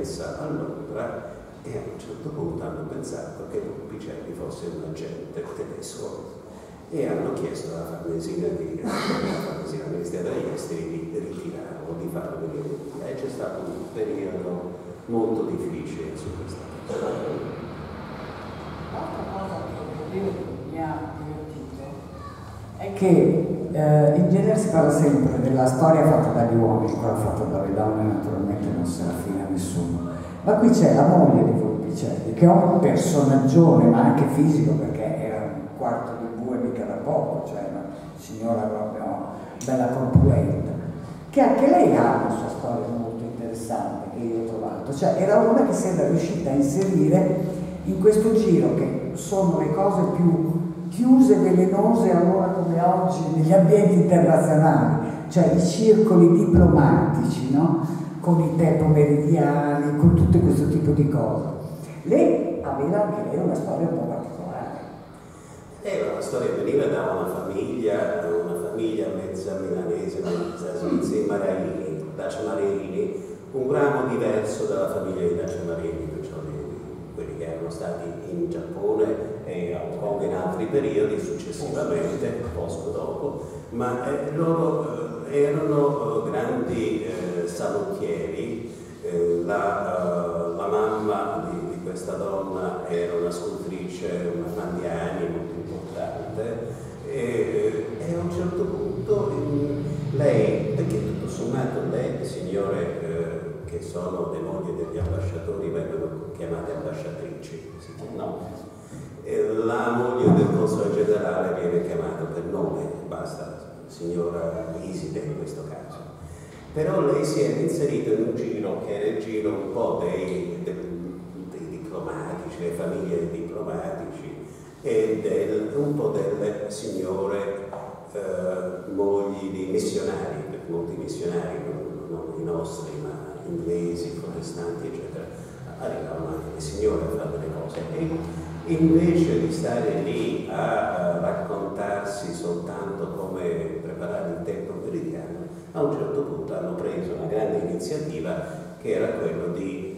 consulenza a Londra e a un certo punto hanno pensato che Picelli fosse un agente tedesco e hanno chiesto alla Farnesina del Ministero degli Esteri di ritirarlo, di farlo venire via. E c'è stato un periodo molto difficile su questa cosa. L'altra cosa che mi ha divertito è che in genere si parla sempre della storia fatta dagli uomini, quella fatta dalle donne naturalmente non se la fine a nessuno, ma qui c'è la moglie di Volpicelli che è un personaggione ma anche fisico, perché era un quarto di bue mica da poco, cioè una signora proprio bella corpulenta, che anche lei ha una sua storia molto interessante che io ho trovato, cioè era una che si era riuscita a inserire in questo giro che sono le cose più chiuse, velenose allora come oggi negli ambienti internazionali, cioè i circoli diplomatici, no? Con i tè pomeridiani, con tutto questo tipo di cose. Lei aveva anche lei una storia un po' particolare. La storia veniva da una famiglia mezza milanese, mezza svizzera, Dacia Marini, un ramo diverso dalla famiglia di Dacia Marini, perciò quelli che erano stati in Giappone e a Hong Kong in altri periodi successivamente, poco dopo, ma loro erano grandi salottieri. La mamma di questa donna era una scultrice, una Mandiani molto importante, e a un certo punto lei, perché tutto sommato le signore che sono le mogli degli ambasciatori vengono chiamate ambasciatrici, no? La moglie del console generale viene chiamata per nome, basta, signora Iside in questo caso. Però lei si è inserita in un giro che era il giro un po' dei diplomatici, le famiglie diplomatici e un po' delle signore mogli di missionari, perché molti missionari, non i nostri, ma inglesi, protestanti, eccetera, arrivavano anche le signore a fare delle cose. E invece di stare lì a raccontarsi soltanto come preparare il tè pomeridiano, a un certo punto hanno preso una grande iniziativa che era quello di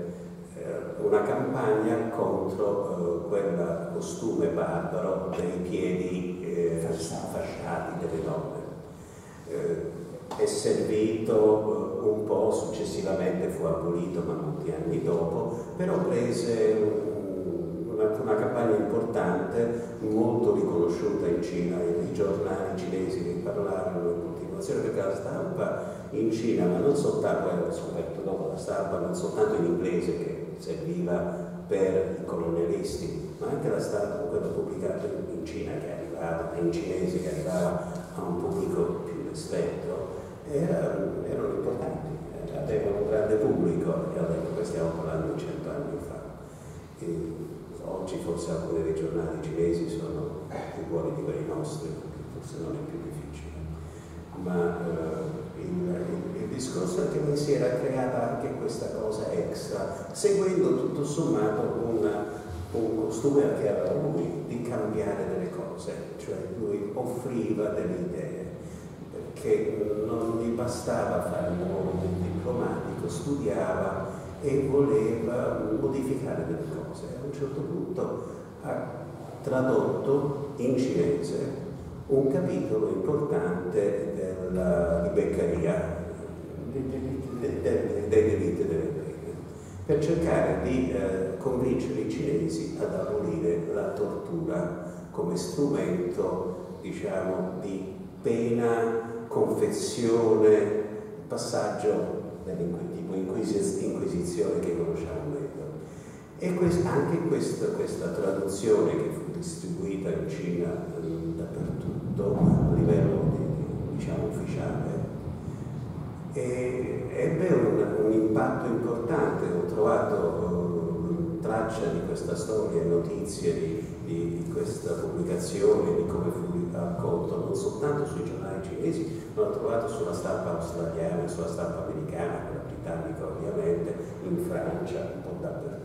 una campagna contro quel costume barbaro dei piedi fasciati delle donne. È servito un po', successivamente fu abolito, ma molti anni dopo, però prese una campagna importante, molto riconosciuta in Cina, i giornali cinesi che parlarono in continuazione, perché la stampa in Cina, ma non soltanto, ho scoperto dopo, la stampa non soltanto in inglese che serviva per i colonialisti, ma anche la stampa, quella pubblicata in Cina che arrivava, in cinese che arrivava a un pubblico più ristretto, erano importanti, avevano un grande pubblico, e allora stiamo parlando di 100 anni fa. Oggi forse alcuni dei giornali cinesi sono più buoni di quelli nostri, forse non è più difficile, ma il discorso è che lei si era creata anche questa cosa extra, seguendo tutto sommato un costume che aveva lui di cambiare delle cose, cioè lui offriva delle idee, perché non gli bastava fare un lavoro diplomatico, studiava e voleva modificare delle cose. A un certo punto ha tradotto in cinese un capitolo importante di Beccaria, dei diritti delle pene, per cercare di convincere i cinesi ad abolire la tortura come strumento, diciamo, di pena, confezione, passaggio tipo inquisizione che conosciamo meglio. E anche questa traduzione che fu distribuita in Cina dappertutto a livello diciamo ufficiale ebbe un impatto importante. Ho trovato traccia di questa storia, notizie di questa pubblicazione, di come fu accolto non soltanto sui giornali cinesi, ma l'ho trovato sulla stampa australiana, sulla stampa americana, quella britannica ovviamente, in Francia, un po' dappertutto.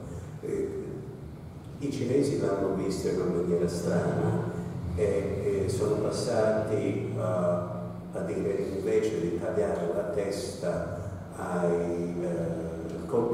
I cinesi l'hanno visto in una maniera strana e sono passati a dire, invece di tagliare la testa al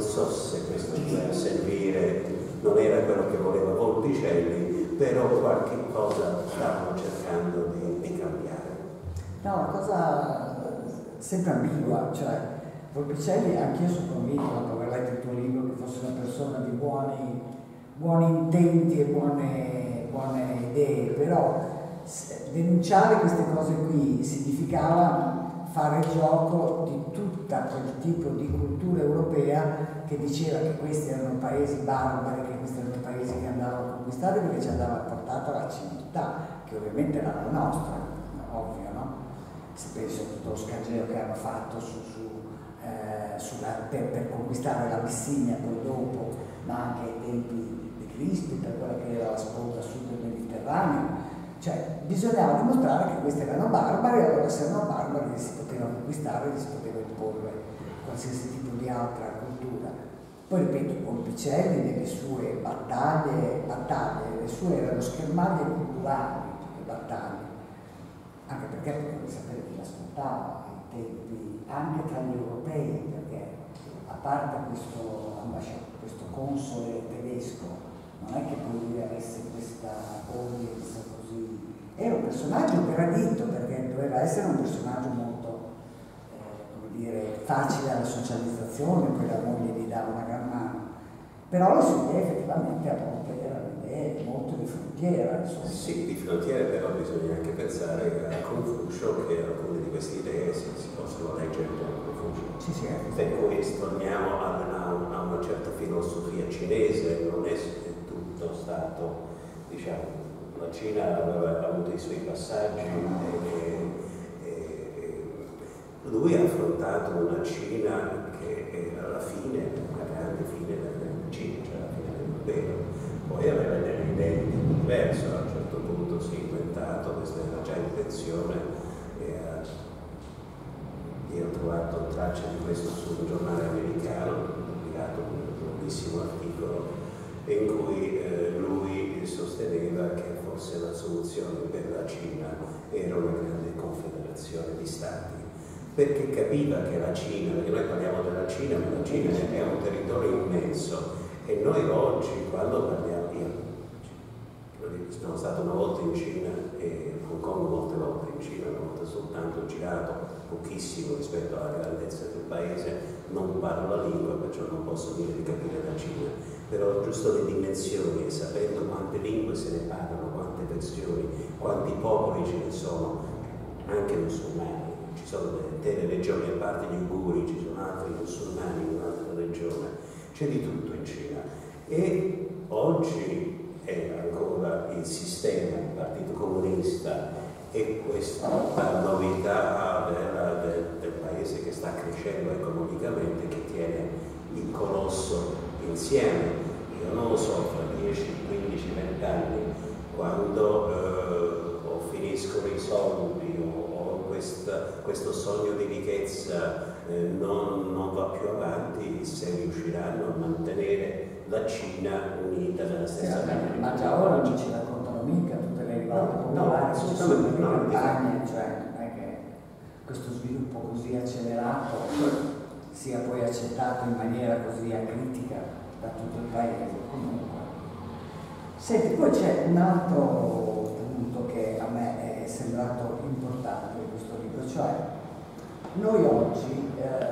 non so se questo doveva servire, non era quello che voleva Volpicelli, però qualche cosa stavano cercando di cambiare. No, una cosa sempre ambigua, cioè Volpicelli, anch'io sono convinto, dopo aver letto il tuo libro, che fosse una persona di buoni intenti e buone idee, però denunciare queste cose qui significava fare gioco di tutta quel tipo di cultura europea che diceva che questi erano paesi barbari, che questi erano paesi che andavano a conquistare perché ci andava portata la civiltà, che ovviamente era la nostra, ovvio, no? Se penso a tutto lo scageo che hanno fatto per conquistare la Messinia poi dopo, ma anche ai tempi di Crispi, per quella che era la sponda sud del Mediterraneo. Cioè, bisognava dimostrare che questi erano barbari, e allora se erano barbari li si poteva conquistare, li si poteva imporre qualsiasi tipo di altra cultura. Poi ripeto, Volpicelli nelle sue battaglie, le sue erano schermaglie culturali, le battaglie, anche perché potevano sapere chi l'ascoltava ai tempi, anche tra gli europei, perché a parte questo console tedesco, non è che poi lui avesse questa audience così. Era un personaggio gradito perché doveva essere un personaggio molto, come dire, facile alla socializzazione, poi la moglie gli dava una gran mano. Però le sue idee effettivamente a volte erano idee molto di frontiera, insomma. Sì, di frontiera, però bisogna anche pensare a Confucio che alcune di queste idee si possono leggere da Confucio. Sì, sì. Per cui torniamo a una certa filosofia cinese, non è tutto stato, diciamo, la Cina aveva avuto i suoi passaggi e lui ha affrontato una Cina che era alla fine, una grande fine della Cina, cioè la fine dell'impero. Poi aveva delle idee di tipo diverso, a un certo punto si è inventato, questa era già in pensione, io ho trovato tracce di questo su un giornale americano, ho pubblicato un lunghissimo articolo in cui lui sosteneva che forse la soluzione per la Cina era una grande confederazione di stati, perché capiva che la Cina, perché noi parliamo della Cina, ma la Cina è un territorio immenso e noi oggi quando parliamo, io sono stato una volta in Cina e Hong Kong molte volte in Cina, una volta soltanto, ho girato pochissimo rispetto alla grandezza del paese, non parlo la lingua perciò non posso dire di capire la Cina, però giusto le dimensioni e sapendo quante lingue se ne parlano, quante versioni, quanti popoli ce ne sono, anche musulmani, ci sono delle intere regioni, a parte gli uiguri, ci sono altri musulmani in un'altra regione, c'è di tutto in Cina e oggi è ancora il sistema, il Partito Comunista e questa novità del paese che sta crescendo economicamente, che tiene il colosso insieme. Io non lo so, fra 10, 15, 20 anni, quando finiscono i soldi o questo sogno di ricchezza non va più avanti, se riusciranno a mantenere la Cina unita nella stessa maniera. Ma già ora non ci raccontano mica tutte le rivali popolari, assolutamente le no, campagne, cioè non è che questo sviluppo così accelerato sia poi accettato in maniera così acritica da tutto il paese. Comunque. Senti, poi c'è un altro punto che a me è sembrato importante in questo libro, cioè noi oggi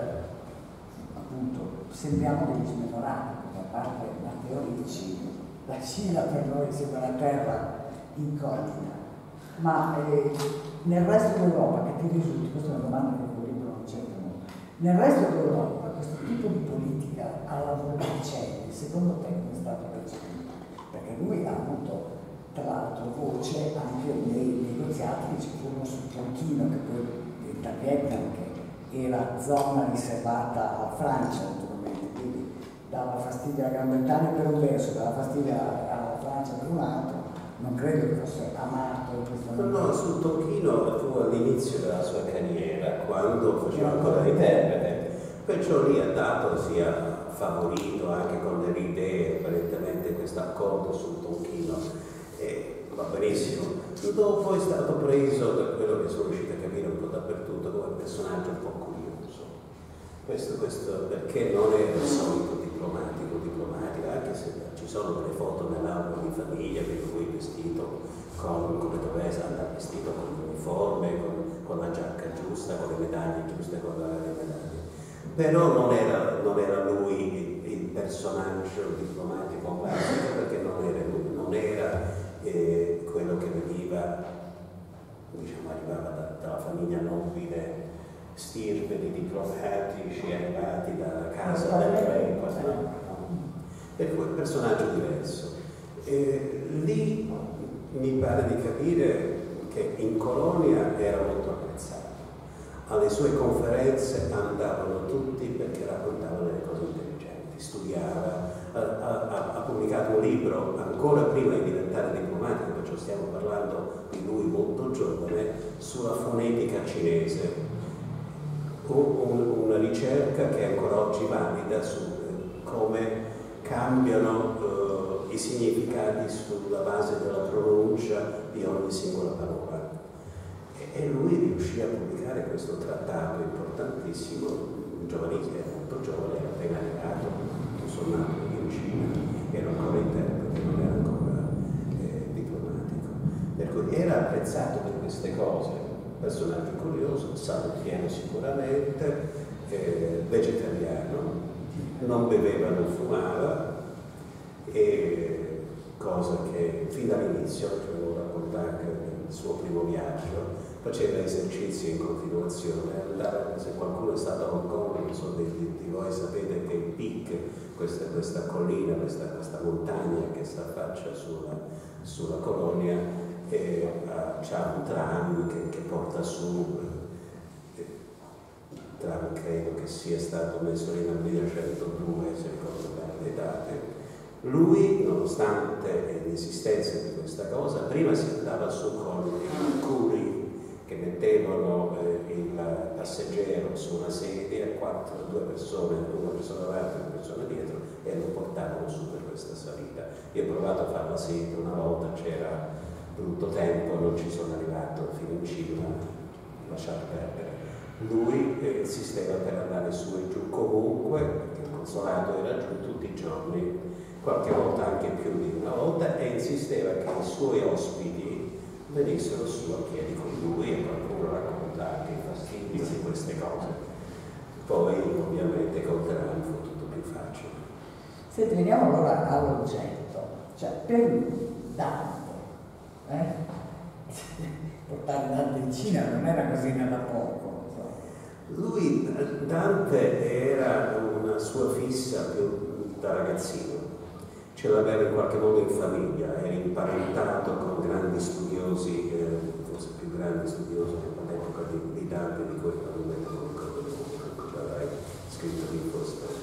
appunto sembriamo degli smemorati, a parte Matteo Ricci, la Cina per noi sembra una terra incognita, ma nel resto d'Europa, che ti risulti, questa è una domanda che il libro non c'entra molto, nel resto d'Europa questo tipo di politica alla Volpicelli, secondo te come è stato percepito? Perché lui ha avuto tra l'altro voce anche nei negoziati che ci furono sul Tonchino, che poi diventa Vietnam, che era zona riservata alla Francia naturalmente, quindi dava fastidio alla Gran Bretagna per un verso, dava fastidio alla Francia per un altro, non credo che fosse amato in questo momento. No, sul Tonchino fu all'inizio della sua carriera, quando faceva ancora l'interprete, perciò lì ha dato, si è favorito anche con le idee, apparentemente questo accordo sul Tonchino, va benissimo. Dopo è stato preso, da quello che sono riuscito a capire un po' dappertutto, come personaggio un po' curioso. Questo perché non era il solito diplomatico, anche se ci sono delle foto nell'album di famiglia di lui vestito come doveva andare vestito con l'uniforme, con la giacca giusta, con le medaglie giuste, con le medaglie. Però non era lui il personaggio diplomatico classico, perché non era lui, non era quello che veniva, diciamo, arrivava dalla famiglia nobile, stirpe di diplomatici arrivati dalla casa del re, per cui un personaggio diverso. Lì mi pare di capire che in colonia era molto apprezzato. Alle sue conferenze andavano tutti perché raccontavano delle cose intelligenti, studiava, ha pubblicato un libro ancora prima di diventare diplomatico, perciò stiamo parlando di lui molto giovane, sulla fonetica cinese. Una ricerca che è ancora oggi valida su come cambiano i significati sulla base della pronuncia di ogni singola parola. E lui riuscì a pubblicare questo trattato importantissimo, giovanissimo, era molto giovane, era appena arrivato, tutto sommato in Cina, era ancora interprete, non era ancora diplomatico. Per cui era apprezzato per queste cose. Personaggio curioso, salutiano sicuramente, vegetariano, non beveva, non fumava, e cosa che fin dall'inizio, che avevo raccontato anche nel suo primo viaggio, faceva esercizi in continuazione, andava, se qualcuno è stato a Hong Kong, non so di voi sapete che il Peak, questa collina, questa montagna che si affaccia sulla colonia, c'ha un tram che porta su, tram credo che sia stato messo lì nel 1902, se ricordo bene le date. Lui, nonostante l'esistenza di questa cosa, prima si andava su con i curi che mettevano il passeggero su una sedia, due persone, una persona davanti e una persona dietro, e lo portavano su per questa salita. Io ho provato a farla sempre una volta, c'era brutto tempo, non ci sono arrivato fino in cima, lasciato perdere. Lui insisteva per andare su e giù comunque, perché il consolato era giù tutti i giorni, qualche volta anche più di una volta, e insisteva che i suoi ospiti venissero su a piedi con lui, e qualcuno racconta anche i fastidi di queste cose. Poi ovviamente col tram fu tutto più facile. Senti, veniamo allora all'oggetto, cioè per Dante, portare Dante in Cina non era così da poco. Lui, Dante, era una sua fissa più da ragazzino, ce l'aveva in qualche modo in famiglia, era imparentato con grandi studiosi, forse più grandi studiosi all'epoca di Dante, di cui probabilmente non ricordo più, ce l'avrei scritto di Foster.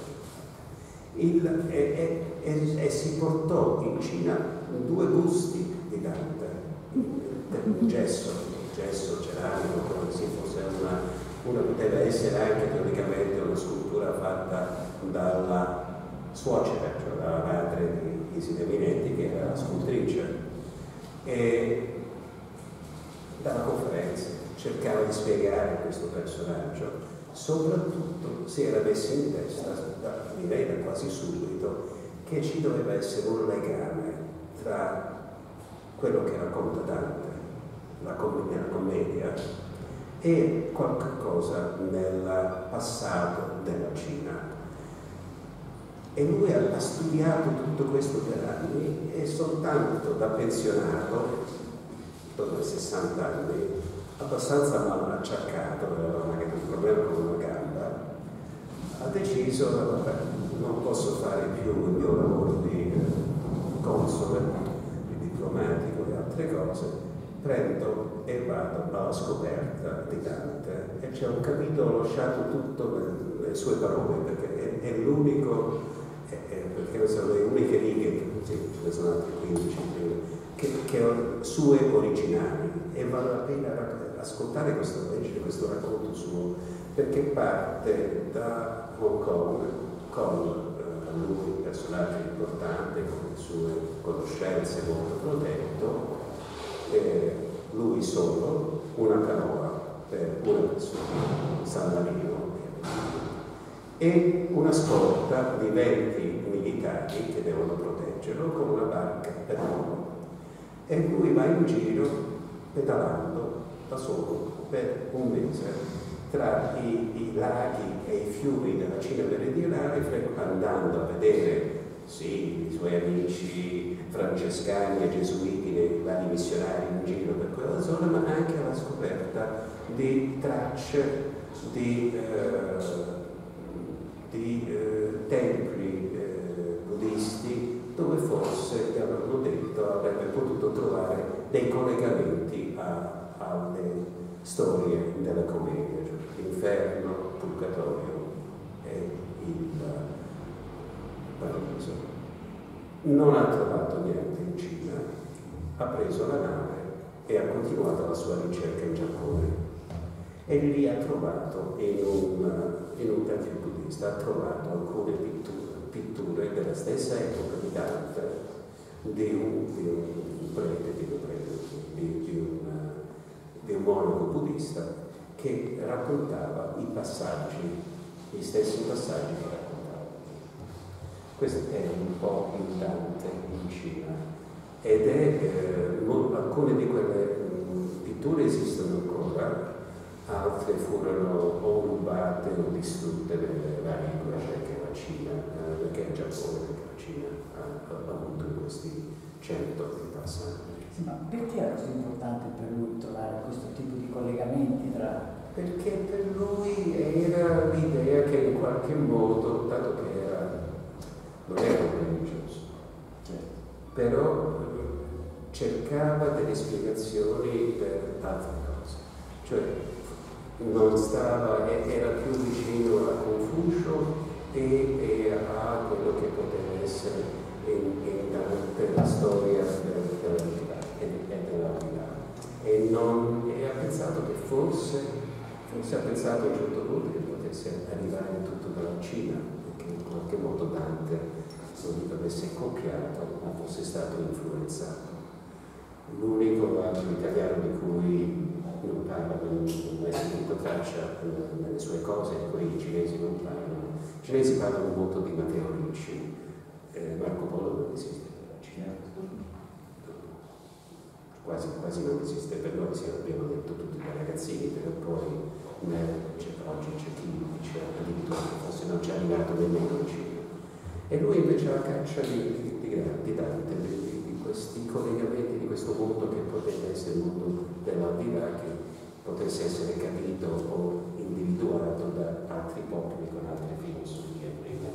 E si portò in Cina 2 busti di Dante, gesso ceramico, come se fosse una poteva essere anche teoricamente una scultura fatta dalla suocera, cioè dalla madre di Iside Minetti, che era la scultrice, e dava conferenze, cercava di spiegare questo personaggio. Soprattutto si era messo in testa, direi da quasi subito, che ci doveva essere un legame tra quello che racconta Dante, la commedia, e qualche cosa nel passato della Cina. E lui ha studiato tutto questo per anni, e soltanto da pensionato, dopo 60 anni, abbastanza mal acciaccato, aveva magari un problema con una gamba, ha deciso, vabbè, non posso fare più il mio lavoro di console, di diplomatico e altre cose, prendo e vado alla scoperta di Dante, e c'è un capitolo lasciato tutto nelle sue parole, perché è l'unico, perché sono le uniche righe, sì, ce ne sono altre 15 che sue originali, e vale la pena ascoltare questo racconto suo, perché parte da Hong Kong con lui, un personaggio importante, con le sue conoscenze, molto protetto, lui solo, una parola per una persona, San Marino, e una scorta di 20 militari che devono proteggerlo con una barca per uomo. E lui va in giro pedalando da solo per un mese tra i laghi e i fiumi della Cina meridionale, andando a vedere sì, i suoi amici francescani e gesuiti, nei vari missionari in giro per quella zona, ma anche alla scoperta di tracce di templi buddhisti dove forse, che avevano detto, avrebbe potuto trovare dei collegamenti alle storie della commedia, cioè l'inferno, il purgatorio e il paradiso. Non ha trovato niente in Cina, ha preso la nave e ha continuato la sua ricerca in Giappone. E lì ha trovato, in un tempio buddista, ha trovato alcune pitture della stessa epoca di Dante, di un monaco buddista che raccontava i passaggi, gli stessi passaggi che raccontava. Questo è un po' in Dante in Cina, ed alcune di quelle pitture esistono ancora, altre furono o rubate o distrutte nelle varie guerre che la Cina, che il Giappone, che la Cina ha avuto in questi 100 di passaggio. Sì, ma perché era così importante per lui trovare questo tipo di collegamenti tra... Perché per lui era l'idea che in qualche modo, dato che non era un religioso, però cercava delle spiegazioni per altre cose. Cioè, non stava, era più vicino a Confucio e a quello che poteva essere per la storia della vita e della vita. E ha pensato che forse ha pensato a un certo punto che potesse arrivare tutto dalla Cina, perché in qualche modo Dante non avesse copiato, ma fosse stato influenzato. L'unico altro italiano di cui non parla, non è sentito traccia nelle sue cose, di cui i cinesi non parlano. I cinesi parlano molto di Matteo Ricci, Marco Polo non esiste per la Cina, quasi non esiste per noi, sì, abbiamo detto tutti da ragazzini, però poi oggi c'è chi dice addirittura che forse non ci è arrivato nemmeno in Cina. E lui invece alla caccia di Dante, di questi collegamenti, di questo mondo che poteva essere il mondo dell'aldilà, che potesse essere capito o individuato da altri popoli con altre filosofie prima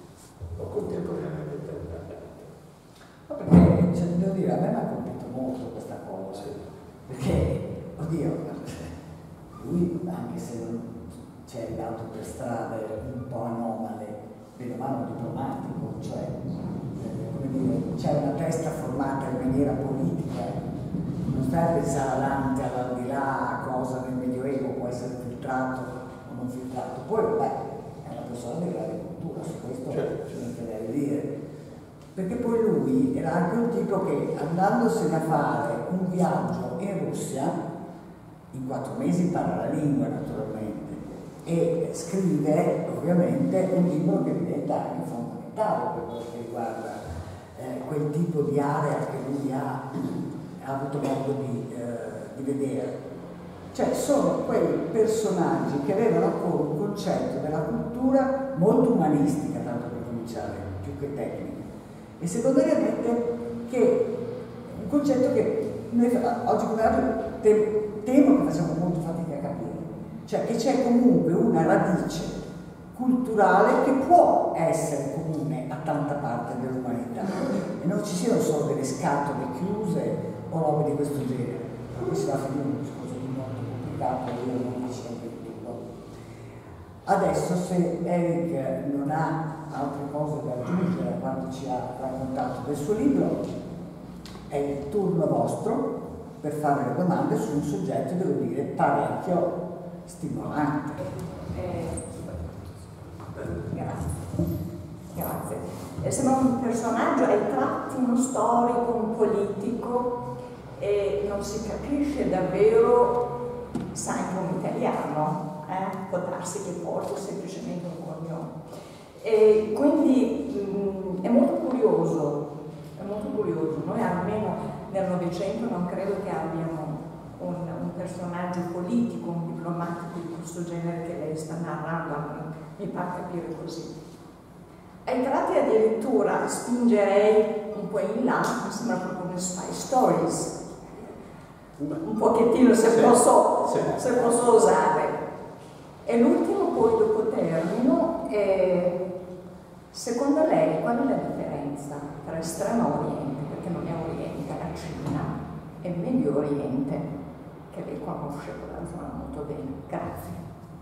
o contemporaneamente a Dante. Ma perché, cioè, devo dire, a me mi ha colpito molto questa cosa, perché, oddio, lui, anche se non c'è andato per strade un po' anomale, bene o male un diplomatico, cioè, come dire, c'è una testa formata in maniera politica, non stai a pensare a Dante, all'aldilà, a cosa nel Medioevo può essere filtrato o non filtrato. Poi, vabbè, è una persona di grande cultura, su questo ci metterei a dire. Perché poi lui era anche un tipo che, andandosene a fare un viaggio in Russia, in 4 mesi impara la lingua naturalmente e scrive ovviamente un libro che diventa anche fondamentale per quello che riguarda quel tipo di area che lui ha avuto modo di vedere. Cioè sono quei personaggi che avevano ancora un concetto della cultura molto umanistica, tanto per cominciare, più che tecnica, e secondariamente che un concetto che noi oggi come oggi temo che facciamo molto fatica a capire, cioè che c'è comunque una radice culturale che può essere comune a tanta parte dell'umanità e non ci siano solo delle scatole chiuse o robe di questo genere. Ma qui si va a finire un discorso di molto complicato, io non mi sento il tempo. Adesso, se Eric non ha altre cose da aggiungere a quanto ci ha raccontato del suo libro, è il turno vostro per fare le domande su un soggetto, devo dire, parecchio stimolante. Grazie. Sembra un personaggio ai tratti uno storico, un politico, e non si capisce davvero, sa anche un italiano, può darsi che porti semplicemente un cognome. E quindi è molto curioso, noi almeno nel Novecento non credo che abbiamo un personaggio politico, un diplomatico di questo genere che lei sta narrando, mi fa capire così. Ai tratti addirittura spingerei un po' in là, mi sembra proprio come Spy Stories, un pochettino se posso osare. E l'ultimo poi dopo termino è, secondo lei qual è la differenza tra Estremo Oriente, perché non è Oriente, la Cina, e Medio Oriente, che lei conosce quella zona molto bene? Grazie.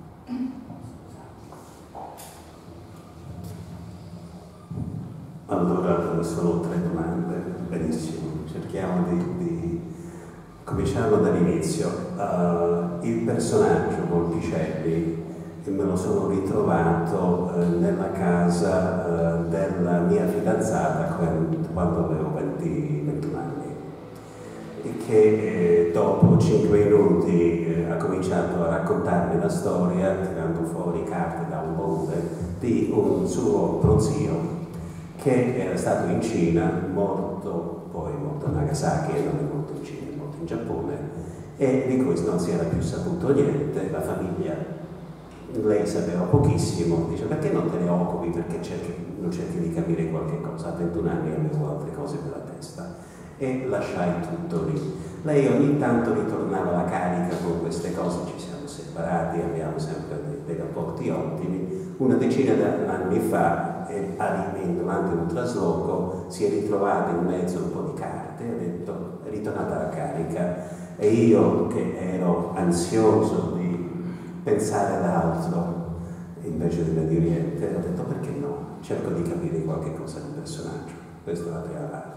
Allora, sono 3 domande, benissimo, cerchiamo di cominciamo dall'inizio. Il personaggio Volpicelli me lo sono ritrovato nella casa della mia fidanzata quando avevo 21 anni, e che dopo 5 minuti ha cominciato a raccontarmi la storia, tirando fuori carte da un baule, di un suo prozio che era stato in Cina, poi morto a Nagasaki, e non è morto in Cina, è morto in Giappone, e di cui non si era più saputo niente. La famiglia, lei sapeva pochissimo, dice: perché non te ne occupi, perché non cerchi di capire qualche cosa? A 21 anni avevo altre cose per la testa, e lasciai tutto lì. Lei ogni tanto ritornava alla carica con queste cose, ci siamo separati, abbiamo sempre dei rapporti ottimi. Una decina di anni fa, durante un trasloco, si è ritrovata in mezzo a un po' di carte, ha detto: è ritornata alla carica, e io, che ero ansioso di pensare ad altro invece del Medio Oriente, ho detto: perché no? Cerco di capire qualche cosa del personaggio. Questa è la prima parte.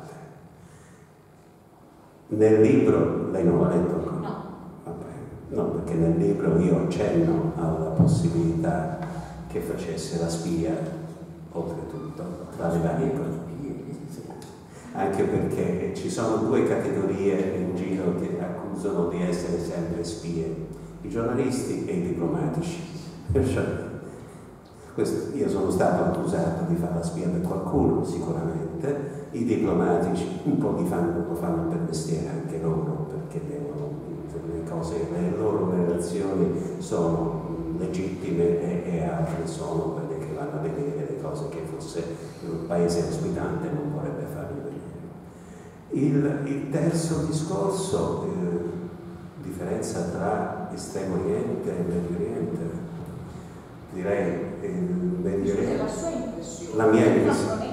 Nel libro, lei non l'ha letto ancora? No. Vabbè, no, perché nel libro io accenno alla possibilità che facesse la spia, oltretutto, tra le varie cose. Anche perché ci sono 2 categorie in giro che accusano di essere sempre spie: i giornalisti e i diplomatici. Io sono stato accusato di fare la spia per qualcuno, sicuramente. I diplomatici un po' lo fanno per mestiere anche loro, perché le loro relazioni sono legittime, e altre sono quelle che vanno a vedere le cose che forse il paese ospitante non vorrebbe fargli vedere. Il terzo discorso, differenza tra Estremo Oriente e Medio Oriente, direi il Medio Oriente. La sua impressione. La mia impressione.